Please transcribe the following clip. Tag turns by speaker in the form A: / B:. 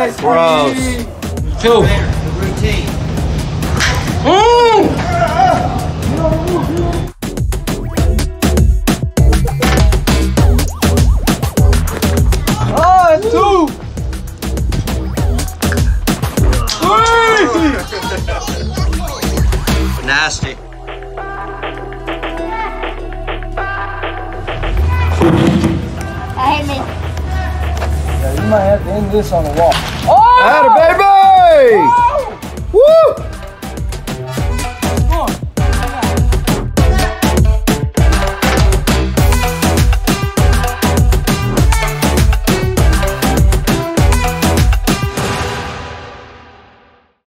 A: Gross.
B: 2.
A: Nasty.
C: I hate me.
D: Yeah, you might have to end this on the wall.
E: Oh! Atta baby!
D: Oh!
E: Woo!